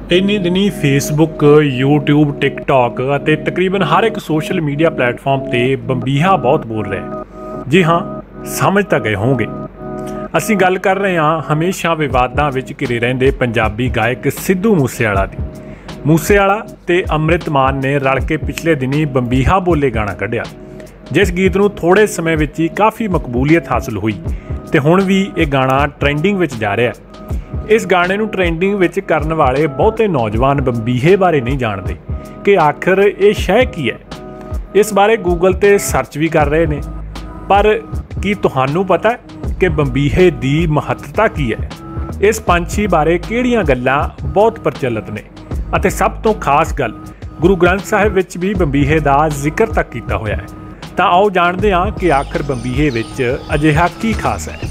ਇੰਨੀ ਦਿਨੀ Facebook, YouTube, TikTok ਅਤੇ ਤਕਰੀਬਨ ਹਰ ਇੱਕ ਸੋਸ਼ਲ ਮੀਡੀਆ ਪਲੇਟਫਾਰਮ ਤੇ ਬੰਬੀਹਾ ਬਹੁਤ ਬੋਲ ਰਿਹਾ। ਜੀ ਹਾਂ, ਸਮਝ ਤਾਂ ਗਏ ਹੋਵੋਗੇ। ਅਸੀਂ ਗੱਲ ਕਰ ਰਹੇ ਹਾਂ ਹਮੇਸ਼ਾ ਵਿਵਾਦਾਂ ਵਿੱਚ ਘਿਰੇ ਰਹਿੰਦੇ ਪੰਜਾਬੀ ਗਾਇਕ ਸਿੱਧੂ ਮੂਸੇਵਾਲਾ ਦੀ। ਮੂਸੇਵਾਲਾ ਤੇ ਅੰਮ੍ਰਿਤ ਮਾਨ ਨੇ ਰਲ ਕੇ ਪਿਛਲੇ ਦਿਨੀ ਬੰਬੀਹਾ ਬੋਲੇ ਗਾਣਾ ਕੱਢਿਆ, ਜਿਸ ਗੀਤ ਨੂੰ ਥੋੜ੍ਹੇ ਸਮੇਂ ਵਿੱਚ ਹੀ ਕਾਫੀ ਮਕਬੂਲੀਅਤ ਹਾਸਲ ਹੋਈ ਤੇ ਹੁਣ ਵੀ ਇਹ ਗਾਣਾ ਟ੍ਰੈਂਡਿੰਗ ਵਿੱਚ ਜਾ ਰਿਹਾ। ਇਸ ਗਾਣੇ ਨੂੰ ਟ੍ਰੈਂਡਿੰਗ ਵਿੱਚ ਕਰਨ ਵਾਲੇ ਬਹੁਤੇ ਨੌਜਵਾਨ ਬੰਬੀਹੇ ਬਾਰੇ ਨਹੀਂ ਜਾਣਦੇ ਕਿ ਆਖਰ ਇਹ ਸ਼ੈ ਕੀ ਹੈ। ਇਸ ਬਾਰੇ ਗੂਗਲ 'ਤੇ ਸਰਚ ਵੀ ਕਰ ਰਹੇ ਨੇ, ਪਰ ਕੀ ਤੁਹਾਨੂੰ ਪਤਾ ਕਿ ਬੰਬੀਹੇ ਦੀ ਮਹੱਤਤਾ ਕੀ ਹੈ? ਇਸ ਪੰਛੀ ਬਾਰੇ ਕਿਹੜੀਆਂ ਗੱਲਾਂ ਬਹੁਤ ਪ੍ਰਚਲਿਤ ਨੇ ਅਤੇ ਸਭ ਤੋਂ ਖਾਸ ਗੱਲ, ਗੁਰੂ ਗ੍ਰੰਥ ਸਾਹਿਬ ਵਿੱਚ ਵੀ ਬੰਬੀਹੇ ਦਾ ਜ਼ਿਕਰ ਤੱਕ ਕੀਤਾ ਹੋਇਆ ਹੈ। ਤਾਂ ਆਓ ਜਾਣਦੇ ਹਾਂ ਕਿ ਆਖਰ ਬੰਬੀਹੇ ਵਿੱਚ ਅਜਿਹਾ ਕੀ ਖਾਸ ਹੈ।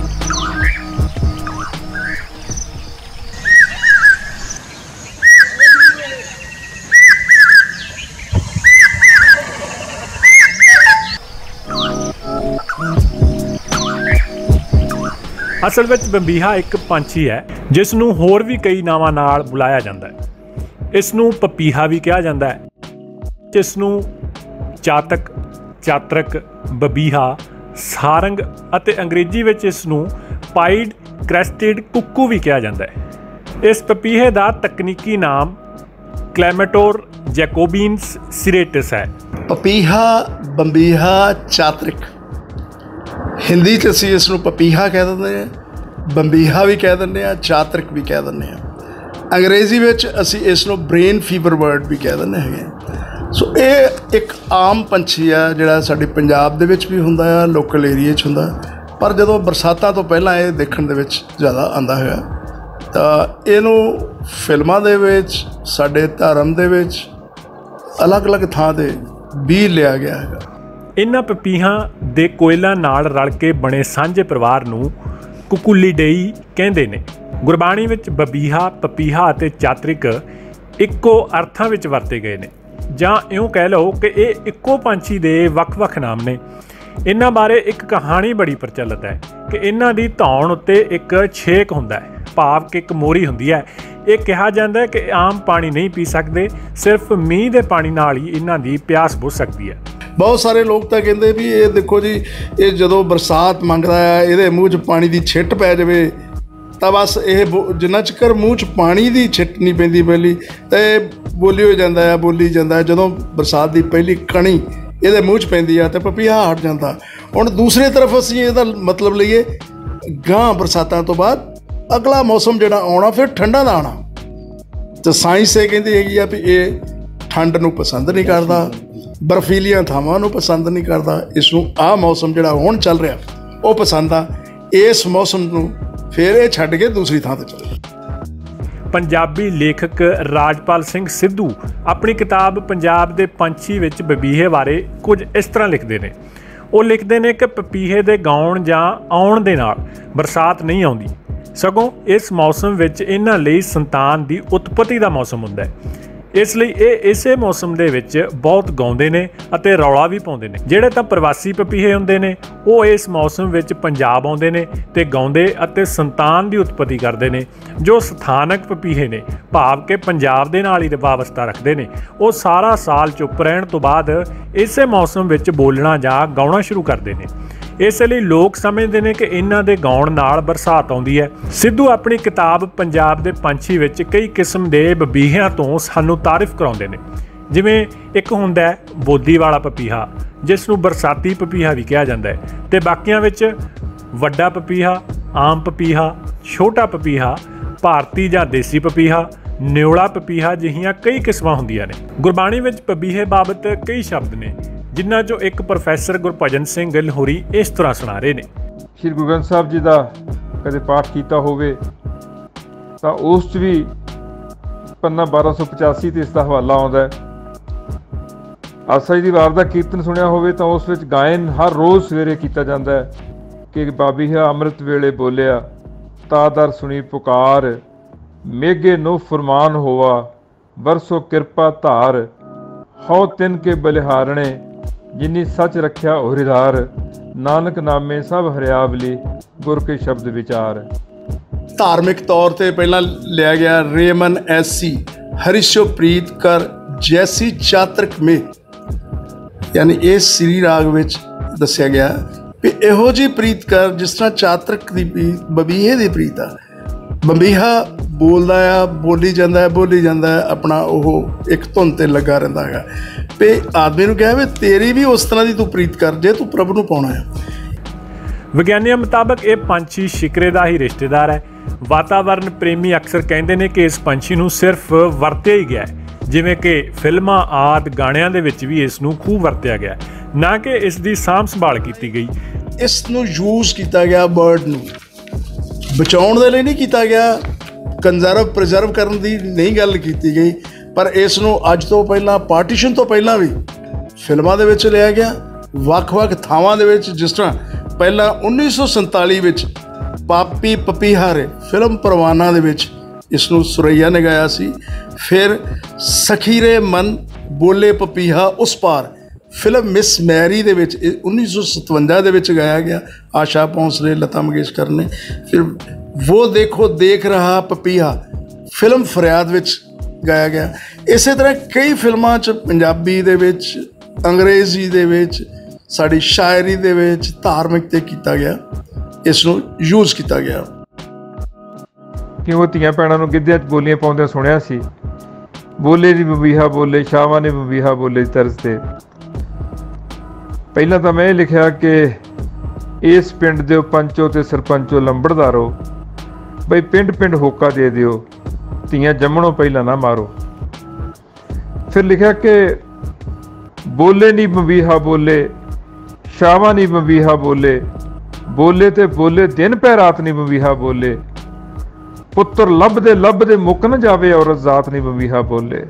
ਅਸਲ ਵਿੱਚ ਬੰਬੀਹਾ ਇੱਕ ਪੰਛੀ ਹੈ ਜਿਸ ਨੂੰ ਹੋਰ ਵੀ ਕਈ ਨਾਵਾਂ ਨਾਲ ਬੁਲਾਇਆ ਜਾਂਦਾ ਹੈ। ਇਸ ਨੂੰ ਪਪੀਹਾ ਵੀ ਕਿਹਾ ਜਾਂਦਾ ਹੈ, ਜਿਸ ਨੂੰ ਚਾਤਕ, ਚਾਤਰਕ, ਬਬੀਹਾ, ਸਾਰੰਗ ਅਤੇ ਅੰਗਰੇਜ਼ੀ ਵਿੱਚ ਇਸ ਨੂੰ ਪਾਈਡ ਕ੍ਰੈਸਟਿਡ ਕੁੱਕੂ ਵੀ ਕਿਹਾ ਜਾਂਦਾ ਹੈ। ਇਸ ਪਪੀਹੇ ਦਾ ਤਕਨੀਕੀ ਨਾਮ ਕਲੈਮੇਟੋਰ ਜੈਕੋਬੀਨਸ ਸਿਰੇਟਸ ਹੈ। ਪਪੀਹਾ, ਬੰਬੀਹਾ, ਚਾਤਰਿਕ, ਹਿੰਦੀ 'ਚ ਅਸੀਂ ਇਸ ਨੂੰ ਪਪੀਹਾ ਕਹਿ ਦਿੰਦੇ ਹਾਂ, ਬੰਬੀਹਾ ਵੀ ਕਹਿ ਦਿੰਦੇ ਹਾਂ, ਚਾਤਰਿਕ ਵੀ ਕਹਿ ਦਿੰਦੇ ਹਾਂ। ਅੰਗਰੇਜ਼ੀ ਵਿੱਚ ਅਸੀਂ ਇਸ ਨੂੰ ਬ੍ਰੇਨ ਫੀਵਰ ਬਰਡ ਵੀ ਕਹਿ ਦਿੰਦੇ ਹੈਗੇ। ਸੋ ਇਹ ਇੱਕ ਆਮ ਪੰਛੀ ਆ ਜਿਹੜਾ ਸਾਡੇ ਪੰਜਾਬ ਦੇ ਵਿੱਚ ਵੀ ਹੁੰਦਾ ਆ, ਲੋਕਲ ਏਰੀਏ 'ਚ ਹੁੰਦਾ, ਪਰ ਜਦੋਂ ਬਰਸਾਤਾਂ ਤੋਂ ਪਹਿਲਾਂ ਇਹ ਦੇਖਣ ਦੇ ਵਿੱਚ ਜ਼ਿਆਦਾ ਆਉਂਦਾ ਹੈਗਾ। ਤਾਂ ਇਹਨੂੰ ਫਿਲਮਾਂ ਦੇ ਵਿੱਚ, ਸਾਡੇ ਧਰਮ ਦੇ ਵਿੱਚ ਅਲੱਗ-ਅਲੱਗ ਥਾਂ 'ਤੇ ਵੀ ਲਿਆ ਗਿਆ ਹੈਗਾ। ਇਹਨਾਂ ਪਪੀਹਾਂ ਦੇ ਕੋਇਲਾਂ ਨਾਲ ਰਲ ਕੇ ਬਣੇ ਸਾਂਝੇ ਪਰਿਵਾਰ ਨੂੰ ਕੁਕੁਲੀਡੇਈ ਕਹਿੰਦੇ ਨੇ। ਗੁਰਬਾਣੀ ਵਿੱਚ ਬਬੀਹਾ, ਪਪੀਹਾ ਅਤੇ ਚਾਤਰਿਕ ਇੱਕੋ ਅਰਥਾਂ ਵਿੱਚ ਵਰਤੇ ਗਏ ਨੇ, ਜਾਂ ਇਉਂ ਕਹਿ ਲਓ ਕਿ ਇਹ ਇੱਕੋ ਪੰਛੀ ਦੇ ਵੱਖ-ਵੱਖ ਨਾਮ ਨੇ। ਇਹਨਾਂ ਬਾਰੇ ਇੱਕ ਕਹਾਣੀ ਬੜੀ ਪ੍ਰਚਲਿਤ ਹੈ ਕਿ ਇਹਨਾਂ ਦੀ ਧੌਣ ਉੱਤੇ ਇੱਕ ਛੇਕ ਹੁੰਦਾ ਹੈ, ਭਾਵ ਕਿ ਇੱਕ ਮੋਰੀ ਹੁੰਦੀ ਹੈ। ਇਹ ਕਿਹਾ ਜਾਂਦਾ ਹੈ ਕਿ ਆਮ ਪਾਣੀ ਨਹੀਂ ਪੀ ਸਕਦੇ, ਸਿਰਫ ਮੀਂਹ ਦੇ ਪਾਣੀ ਨਾਲ ਹੀ ਇਹਨਾਂ ਦੀ ਪਿਆਸ ਬੁਝ ਸਕਦੀ ਹੈ। ਬਹੁਤ ਸਾਰੇ ਲੋਕ ਤਾਂ ਕਹਿੰਦੇ ਵੀ ਇਹ ਦੇਖੋ ਜੀ, ਇਹ ਜਦੋਂ ਬਰਸਾਤ ਮੰਗਦਾ ਆ, ਇਹਦੇ ਮੂੰਹ 'ਚ ਪਾਣੀ ਦੀ ਛਿੱਟ ਪੈ ਜਾਵੇ ਤਾਂ ਬਸ ਇਹ ਜਿੰਨਾ ਚਿਰ ਮੂੰਹ 'ਚ ਪਾਣੀ ਦੀ ਛਿੱਟ ਨਹੀਂ ਪੈਂਦੀ ਪਹਿਲੀ, ਤਾਂ ਇਹ ਬੋਲੀ ਜਾਂਦਾ ਆ, ਬੋਲੀ ਜਾਂਦਾ। ਜਦੋਂ ਬਰਸਾਤ ਦੀ ਪਹਿਲੀ ਕਣੀ ਇਹਦੇ ਮੂੰਹ 'ਚ ਪੈਂਦੀ ਆ ਤਾਂ ਪਪੀਹਾ ਹਟ ਜਾਂਦਾ। ਹੁਣ ਦੂਸਰੀ ਤਰਫ ਅਸੀਂ ਇਹਦਾ ਮਤਲਬ ਲਈਏ, ਗਾਂ ਬਰਸਾਤਾਂ ਤੋਂ ਬਾਅਦ ਅਗਲਾ ਮੌਸਮ ਜਿਹੜਾ ਆਉਣਾ, ਫਿਰ ਠੰਡਾਂ ਦਾ ਆਉਣਾ। ਤਾਂ ਸਾਇੰਸ ਇਹ ਕਹਿੰਦੀ ਹੈਗੀ ਆ ਵੀ ਇਹ ਠੰਡ ਨੂੰ ਪਸੰਦ ਨਹੀਂ ਕਰਦਾ, ਬਰਫੀਲੀਆਂ ਥਾਵਾਂ ਨੂੰ ਪਸੰਦ ਨਹੀਂ ਕਰਦਾ। ਇਸ ਨੂੰ ਆਹ ਮੌਸਮ ਜਿਹੜਾ ਹੁਣ ਚੱਲ ਰਿਹਾ ਉਹ ਪਸੰਦ ਆ। ਇਸ ਮੌਸਮ ਨੂੰ ਫਿਰ ਇਹ ਛੱਡ ਕੇ ਦੂਸਰੀ ਥਾਂ 'ਤੇ ਚਲੇ ਗਿਆ। ਪੰਜਾਬੀ ਲੇਖਕ ਰਾਜਪਾਲ ਸਿੰਘ ਸਿੱਧੂ ਆਪਣੀ ਕਿਤਾਬ ਪੰਜਾਬ ਦੇ ਪੰਛੀ ਵਿੱਚ ਬੰਬੀਹੇ ਬਾਰੇ ਕੁਝ ਇਸ ਤਰ੍ਹਾਂ ਲਿਖਦੇ ਨੇ। ਉਹ ਲਿਖਦੇ ਨੇ ਕਿ ਪਪੀਹੇ ਦੇ ਗਾਉਣ ਜਾਂ ਆਉਣ ਦੇ ਨਾਲ ਬਰਸਾਤ ਨਹੀਂ ਆਉਂਦੀ, ਸਗੋਂ ਇਸ ਮੌਸਮ ਵਿੱਚ ਇਹਨਾਂ ਲਈ ਸੰਤਾਨ ਦੀ ਉਤਪਤੀ ਦਾ ਮੌਸਮ ਹੁੰਦਾ ਹੈ। ਇਸ ਲਈ ਇਹ ਇਸੇ ਮੌਸਮ ਦੇ ਵਿੱਚ ਬਹੁਤ ਗਾਉਂਦੇ ਨੇ ਅਤੇ ਰੌਲਾ ਵੀ ਪਾਉਂਦੇ ਨੇ। ਜਿਹੜੇ ਤਾਂ ਪ੍ਰਵਾਸੀ ਪਪੀਹੇ ਹੁੰਦੇ ਨੇ, ਉਹ ਇਸ ਮੌਸਮ ਵਿੱਚ ਪੰਜਾਬ ਆਉਂਦੇ ਨੇ ਤੇ ਗਾਉਂਦੇ ਅਤੇ ਸੰਤਾਨ ਦੀ ਉਤਪਤੀ ਕਰਦੇ ਨੇ। ਜੋ ਸਥਾਨਕ ਪਪੀਹੇ ਨੇ, ਭਾਵ ਕਿ ਪੰਜਾਬ ਦੇ ਨਾਲ ਹੀ ਵਾਬਸਤਾ ਰੱਖਦੇ ਨੇ, ਉਹ ਸਾਰਾ ਸਾਲ ਚੁੱਪ ਰਹਿਣ ਤੋਂ ਬਾਅਦ ਇਸੇ ਮੌਸਮ ਵਿੱਚ ਬੋਲਣਾ ਜਾਂ ਗਾਉਣਾ ਸ਼ੁਰੂ ਕਰਦੇ ਨੇ। ਇਸ ਲਈ ਲੋਕ ਸਮਝਦੇ ਨੇ ਕਿ ਇਹਨਾਂ ਦੇ ਗਾਉਣ ਨਾਲ ਬਰਸਾਤ ਆਉਂਦੀ ਹੈ। ਸਿੱਧੂ ਆਪਣੀ ਕਿਤਾਬ ਪੰਜਾਬ ਦੇ ਪੰਛੀ ਵਿੱਚ ਕਈ ਕਿਸਮ ਦੇ ਬੰਬੀਹਿਆਂ ਤੋਂ ਸਾਨੂੰ ਤਾਰੀਫ ਕਰਾਉਂਦੇ ਨੇ। ਜਿਵੇਂ ਇੱਕ ਹੁੰਦਾ ਹੈ ਬੋਦੀ ਵਾਲਾ ਪਪੀਹਾ, ਜਿਸ ਨੂੰ ਬਰਸਾਤੀ ਪਪੀਹਾ ਵੀ ਕਿਹਾ ਜਾਂਦਾ ਹੈ, ਤੇ ਬਾਕੀਆਂ ਵਿੱਚ ਵੱਡਾ ਪਪੀਹਾ, ਆਮ ਪਪੀਹਾ, ਛੋਟਾ ਪਪੀਹਾ, ਭਾਰਤੀ ਜਾਂ ਦੇਸੀ ਪਪੀਹਾ, ਨਿਓਲਾ ਪਪੀਹਾ ਜਿਹੀਆਂ ਕਈ ਕਿਸਮਾਂ ਹੁੰਦੀਆਂ ਨੇ। ਗੁਰਬਾਣੀ ਵਿੱਚ ਪਪੀਹੇ ਬਾਬਤ ਕਈ ਸ਼ਬਦ ਨੇ, ਜਿਨ੍ਹਾਂ 'ਚੋਂ ਇੱਕ ਪ੍ਰੋਫੈਸਰ ਗੁਰਭਜਨ ਸਿੰਘ ਗਿੱਲ ਹੋਰੀ ਇਸ ਤਰ੍ਹਾਂ ਸੁਣਾ ਰਹੇ ਨੇ। ਸ਼੍ਰੀ ਗੁਰੂ ਗ੍ਰੰਥ ਸਾਹਿਬ ਜੀ ਦਾ ਕਦੇ ਪਾਠ ਕੀਤਾ ਹੋਵੇ ਤਾਂ ਉਸ 'ਚ ਵੀ ਪੰਨਾ 1285 ਤੇ ਇਸ ਦਾ ਹਵਾਲਾ ਆਉਂਦਾ ਹੈ। ਆਸਾ ਜੀ ਦੀ ਵਾਰ ਦਾ ਕੀਰਤਨ ਸੁਣਿਆ ਹੋਵੇ ਤਾਂ ਉਸ ਵਿੱਚ ਗਾਇਨ ਹਰ ਰੋਜ਼ ਸਵੇਰੇ ਕੀਤਾ ਜਾਂਦਾ ਹੈ ਕਿ ਬਾਬੀਹਾ ਅੰਮ੍ਰਿਤ ਵੇਲੇ ਬੋਲਿਆ, ਤਾਦਰ ਸੁਣੀ ਪੁਕਾਰ, ਮੇਘੇ ਨੂੰ ਫਰਮਾਨ ਹੋਵਾ, ਵਰਸੋ ਕਿਰਪਾ ਧਾਰ, ਹਉ ਤਿੰਨ ਕੇ ਬਲਿਹਾਰਣੇ, ਜਿਨੀ ਸੱਚ ਰੱਖਿਆ ਹੋਰਿਦਾਰ, ਨਾਨਕ ਨਾਮੇ ਸਭ ਹਰਿਆਵਲੀ, ਗੁਰ ਕੇ ਸ਼ਬਦ ਵਿਚਾਰ। ਧਾਰਮਿਕ ਤੌਰ ਤੇ ਪਹਿਲਾਂ ਲਿਆ ਗਿਆ ਰੇਮਨ ਐਸੀ, ਹਰਿਸ਼ੋਪ੍ਰੀਤ ਕਰ, ਜੈਸੀ ਚਾਤਰਕ ਮੇ, ਯਾਨੀ ਇਹ ਸ੍ਰੀ ਰਾਗ ਵਿੱਚ ਦੱਸਿਆ ਗਿਆ ਵੀ ਇਹੋ ਜਿਹੀ ਪ੍ਰੀਤ ਕਰ ਜਿਸ ਤਰ੍ਹਾਂ ਚਾਤਰਕ ਦੀ ਪ੍ਰੀਤ, ਬਬੀਹੇ ਦੀ ਪ੍ਰੀਤ ਆ। ਬੰਬੀਹਾ ਬੋਲਦਾ ਆ, ਬੋਲੀ ਜਾਂਦਾ ਹੈ, ਆਪਣਾ ਉਹ ਇੱਕ ਧੁਨ ਤੇ ਲੱਗਾ ਰਹਿੰਦਾ ਹੈਗਾ। ਤੇ ਆਦਮੀ ਨੂੰ ਕਿਹਾ ਵੀ ਤੇਰੀ ਵੀ ਉਸ ਤਰ੍ਹਾਂ ਦੀ ਤੂੰ ਪ੍ਰੀਤ ਕਰ ਜੇ ਤੂੰ ਪ੍ਰਭੂ ਨੂੰ ਪਾਉਣਾ ਹੈ। ਵਿਗਿਆਨੀਆਂ ਮੁਤਾਬਕ ਇਹ ਪੰਛੀ ਸ਼ਿਕਰੇ ਦਾ ਹੀ ਰਿਸ਼ਤੇਦਾਰ ਹੈ। ਵਾਤਾਵਰਨ ਪ੍ਰੇਮੀ ਅਕਸਰ ਕਹਿੰਦੇ ਨੇ ਕਿ ਇਸ ਪੰਛੀ ਨੂੰ ਸਿਰਫ ਵਰਤਿਆ ਹੀ ਗਿਆ, ਜਿਵੇਂ ਕਿ ਫਿਲਮਾਂ ਆਦਿ ਗਾਣਿਆਂ ਦੇ ਵਿੱਚ ਵੀ ਇਸ ਨੂੰ ਖੂਬ ਵਰਤਿਆ ਗਿਆ, ਨਾ ਕਿ ਇਸ ਦੀ ਸਾਂਭ ਸੰਭਾਲ ਕੀਤੀ ਗਈ। ਇਸ ਨੂੰ ਯੂਜ਼ ਕੀਤਾ ਗਿਆ ਬਰਡ ਨੂੰ ਬਚਾਉਣ ਦੇ ਲਈ ਨਹੀਂ ਕੀਤਾ ਗਿਆ, ਪ੍ਰੀਜ਼ਰਵ ਕਰਨ ਦੀ ਨਹੀਂ ਗੱਲ ਕੀਤੀ ਗਈ, ਪਰ ਇਸ ਨੂੰ ਅੱਜ ਤੋਂ ਪਹਿਲਾਂ ਪਾਰਟੀਸ਼ਨ ਤੋਂ ਪਹਿਲਾਂ ਵੀ ਫਿਲਮਾਂ ਦੇ ਵਿੱਚ ਲਿਆ ਗਿਆ, ਵੱਖ-ਵੱਖ ਥਾਵਾਂ ਦੇ ਵਿੱਚ। ਜਿਸ ਤਰ੍ਹਾਂ ਪਹਿਲਾਂ 1947 ਵਿੱਚ ਪਾਪੀ ਪਪੀਹਾਰੇ ਫਿਲਮ ਪਰਵਾਨਾ ਦੇ ਵਿੱਚ ਇਸ ਨੂੰ ਸੁਰਈਆ ਨੇ ਗਾਇਆ ਸੀ। ਫਿਰ ਸਖੀਰੇ ਮਨ ਬੋਲੇ ਪਪੀਹਾ ਉਸ ਪਾਰ ਫਿਲਮ ਮਿਸ ਮੈਰੀ ਦੇ ਵਿੱਚ 1957 ਦੇ ਵਿੱਚ ਗਾਇਆ ਗਿਆ, ਆਸ਼ਾ ਭੋਂਸਲੇ, ਲਤਾ ਮੰਗੇਸ਼ਕਰ ਨੇ। ਫਿਰ ਵੋ ਦੇਖੋ ਦੇਖ ਰਹਾ ਪਪੀਹਾ ਫਿਲਮ ਫਰਿਆਦ ਵਿੱਚ ਗਾਇਆ ਗਿਆ। ਇਸੇ ਤਰ੍ਹਾਂ ਕਈ ਫਿਲਮਾਂ 'ਚ ਪੰਜਾਬੀ ਦੇ ਵਿੱਚ, ਅੰਗਰੇਜ਼ੀ ਦੇ ਵਿੱਚ, ਸਾਡੀ ਸ਼ਾਇਰੀ ਦੇ ਵਿੱਚ, ਧਾਰਮਿਕ 'ਤੇ ਕੀਤਾ ਗਿਆ, ਇਸ ਨੂੰ ਯੂਜ਼ ਕੀਤਾ ਗਿਆ। ਕਿਉਂ ਧੀਆਂ ਭੈਣਾਂ ਨੂੰ ਗਿੱਧਿਆਂ 'ਚ ਬੋਲੀਆਂ ਪਾਉਂਦਿਆਂ ਸੁਣਿਆ ਸੀ, ਬੋਲੇ ਦੀ ਬਬੀਹਾ ਬੋਲੇ, ਸ਼ਾਹਾਂ ਨੇ ਬਬੀਹਾ ਬੋਲੇ ਦੀ ਤਰਜ਼ 'ਤੇ। ਪਹਿਲਾਂ ਤਾਂ ਮੈਂ ਇਹ ਲਿਖਿਆ ਕਿ ਇਸ ਪਿੰਡ ਦੇ ਪੰਚੋ ਤੇ ਸਰਪੰਚੋ ਲੰਬੜਦਾਰੋ, ਬਈ ਪਿੰਡ ਪਿੰਡ ਹੋਕਾ ਦੇ ਦਿਓ, ਧੀਆਂ ਜੰਮਣੋਂ ਪਹਿਲਾਂ ਨਾ ਮਾਰੋ। ਫਿਰ ਲਿਖਿਆ ਕਿ ਬੋਲੇ ਨੀ ਬਬੀਹਾ ਬੋਲੇ, ਸ਼ਾਹਾਂ ਨੀ ਬਬੀਹਾ ਬੋਲੇ, ਬੋਲੇ ਤੇ ਬੋਲੇ ਦਿਨ ਪੈ ਰਾਤ ਨੀ ਬਬੀਹਾ ਬੋਲੇ, ਪੁੱਤਰ ਲੱਭਦੇ ਮੁੱਕ ਨਾ ਜਾਵੇ ਔਰਤ ਜ਼ਾਤ ਨੀ ਬਬੀਹਾ ਬੋਲੇ।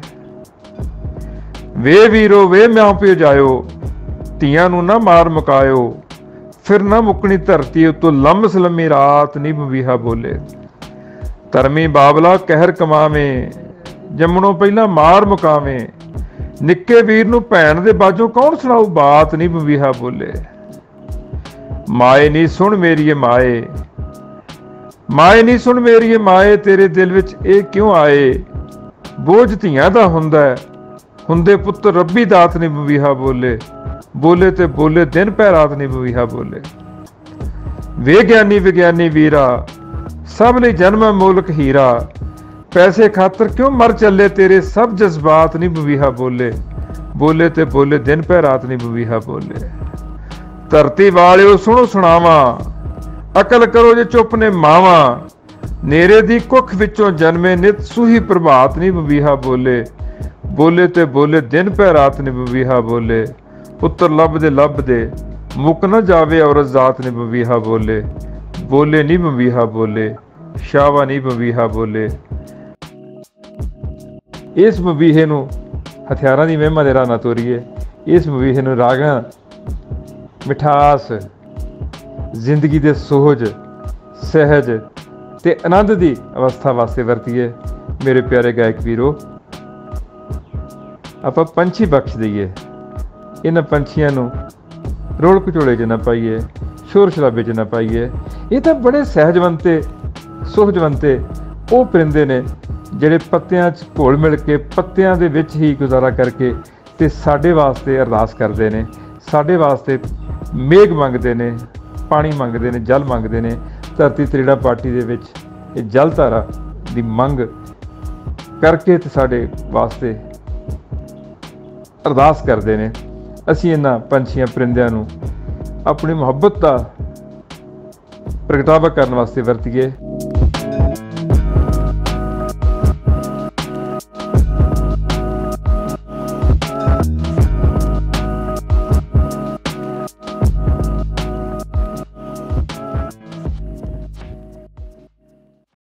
ਵੇ ਵੀਰੋ ਵੇ ਮਿਆਂ ਪਿਓ ਜਾਇਓ, ਧੀਆਂ ਨੂੰ ਨਾ ਮਾਰ ਮੁਕਾਇਓ, ਫਿਰ ਨਾ ਮੁੱਕਣੀ ਧਰਤੀ ਉੱਤੋਂ ਲੰਮ ਸਲੰਮੀ ਰਾਤ ਨੀ ਬਬੀਹਾ ਬੋਲੇ। ਧਰਮੀ ਬਾਬਲਾ ਕਹਿਰ ਕਮਾਵੇਂ, ਜੰਮਣੋਂ ਪਹਿਲਾਂ ਮਾਰ ਮੁਕਾਵੇਂ, ਨਿੱਕੇ ਵੀਰ ਨੂੰ ਭੈਣ ਦੇ ਬਾਝੋਂ ਕੌਣ ਸੁਣਾਊ ਬਾਤ ਨੀ ਬਬੀਹਾ ਬੋਲੇ। ਮਾਏ ਨੀ ਸੁਣ ਮੇਰੀਏ ਮਾਏ, ਮਾਏ ਨੀ ਸੁਣ ਮੇਰੀਏ ਮਾਏ, ਤੇਰੇ ਦਿਲ ਵਿੱਚ ਇਹ ਕਿਉਂ ਆਏ, ਬੋਝ ਧੀਆਂ ਦਾ ਹੁੰਦਾ ਹੁੰਦੇ ਪੁੱਤਰ ਰੱਬੀ ਦਾਤ ਨੀ ਬਬੀਹਾ ਬੋਲੇ, ਬੋਲੇ ਤੇ ਬੋਲੇ ਦਿਨ ਪੈ ਰਾਤ ਨੀ ਬਬੀਹਾ ਬੋਲੇ। ਵੇ ਵਿਗਿਆਨੀ ਵੀਰਾ, ਸਭ ਲਈ ਜਨਮ ਮੋਲਕ ਹੀਰਾ, ਪੈਸੇ ਖਾਤਰ ਕਿਉਂ ਮਰ ਚੱਲੇ ਤੇਰੇ ਸਭ ਜਜ਼ਬਾਤ ਨੀ ਬਬੀਹਾ ਬੋਲੇ, ਬੋਲੇ ਤੇ ਬੋਲੇ ਦਿਨ ਪੈ ਰਾਤ ਨੀ ਬਬੀਹਾ ਬੋਲੇ। ਧਰਤੀ ਵਾਲਿਓ ਸੁਣੋ ਸੁਣਾਵਾਂ, ਅਕਲ ਕਰੋ ਜੇ ਚੁੱਪ ਨੇ ਮਾਵਾਂ, ਨੇਰੇ ਦੀ ਕੁੱਖ ਵਿੱਚੋਂ ਜਨਮੇ ਨਿਤ ਸੂਹੀ ਪ੍ਰਭਾਤ ਨੀ ਬਬੀਹਾ ਬੋਲੇ, ਬੋਲੇ ਤੇ ਬੋਲੇ ਦਿਨ ਪੈ ਰਾਤ ਨੀ ਬਬੀਹਾ ਬੋਲੇ। ਪੁੱਤਰ ਲੱਭਦੇ ਮੁੱਕ ਨਾ ਜਾਵੇ ਔਰਤ ਜ਼ਾਤ ਨੀ ਬਬੀਹਾ ਬੋਲੇ, ਬੋਲੇ ਨੀ ਬਬੀਹਾ ਬੋਲੇ, ਸ਼ਾਵਾ ਨੀ ਬਬੀਹਾ ਬੋਲੇ। ਇਸ ਬਬੀਹੇ ਨੂੰ ਹਥਿਆਰਾਂ ਦੀ ਮਹਿਮਾ ਦੇ ਰਾਹ ਨਾ ਤੋਰੀਏ, ਇਸ ਬਬੀਹੇ ਨੂੰ ਰਾਗਾਂ, ਮਿਠਾਸ, ਜ਼ਿੰਦਗੀ ਦੇ ਸੋਹਜ, ਸਹਿਜ ਤੇ ਆਨੰਦ ਦੀ ਅਵਸਥਾ ਵਾਸਤੇ ਵਰਤੀਏ। ਮੇਰੇ ਪਿਆਰੇ ਗਾਇਕ ਵੀਰੋ, ਆਪਾਂ ਪੰਛੀ ਬਖਸ਼ ਦਈਏ, ਇਹਨਾਂ ਪੰਛੀਆਂ ਨੂੰ ਰੋਲ ਘਚੋਲੇ 'ਚ ਨਾ ਪਾਈਏ, ਸ਼ੋਰ ਸ਼ਰਾਬੇ 'ਚ ਨਾ ਪਾਈਏ। ਇਹ ਤਾਂ ਬੜੇ ਸਹਿਜਵੰਤੇ, ਸੁਹਜਵੰਤੇ ਉਹ ਪਰਿੰਦੇ ਨੇ ਜਿਹੜੇ ਪੱਤਿਆਂ 'ਚ ਘੁਲ ਮਿਲ ਕੇ, ਪੱਤਿਆਂ ਦੇ ਵਿੱਚ ਹੀ ਗੁਜ਼ਾਰਾ ਕਰਕੇ ਤੇ ਸਾਡੇ ਵਾਸਤੇ ਅਰਦਾਸ ਕਰਦੇ ਨੇ, ਸਾਡੇ ਵਾਸਤੇ ਮੇਘ ਮੰਗਦੇ ਨੇ, ਪਾਣੀ ਮੰਗਦੇ ਨੇ, ਜਲ ਮੰਗਦੇ ਨੇ। ਧਰਤੀ ਤ੍ਰਿੜਾ ਪਾਰਟੀ ਦੇ ਵਿੱਚ ਇਹ ਜਲ ਧਾਰਾ ਦੀ ਮੰਗ ਕਰਕੇ ਤੇ ਸਾਡੇ ਵਾਸਤੇ ਅਰਦਾਸ ਕਰਦੇ ਨੇ। ਅਸੀਂ ਇਹਨਾਂ ਪੰਛੀਆਂ ਪਰਿੰਦਿਆਂ ਨੂੰ ਆਪਣੀ ਮੁਹੱਬਤ ਦਾ ਪ੍ਰਗਟਾਵਾ ਕਰਨ ਵਾਸਤੇ ਵਰਤੀਏ।